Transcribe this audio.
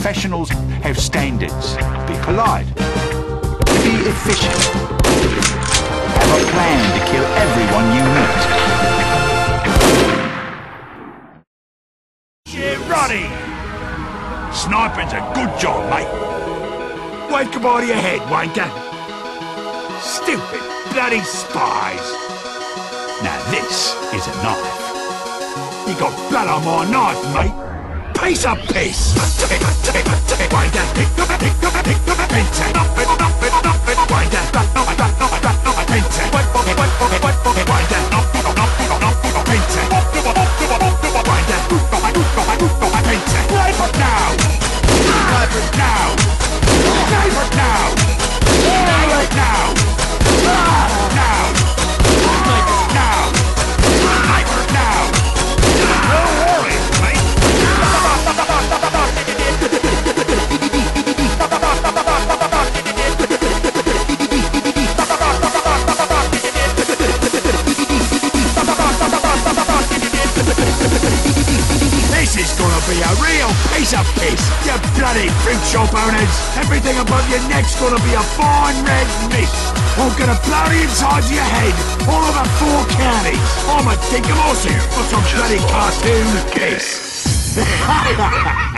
professionals have standards. Be polite. Be efficient. Have a plan to kill everyone you meet. Get ready! Sniping's a good job, mate. Wave goodbye to your head, wanker. Stupid bloody spies. Now this is a knife. You got blood on my knife, mate. Piece of piss. Be a real piece of piss, you bloody fruit shop owners. Everything above your neck's gonna be a fine red mist. I'm gonna blow the insides of your head all over 4 counties. I'm a dinkum horse here for some bloody cartoon piss.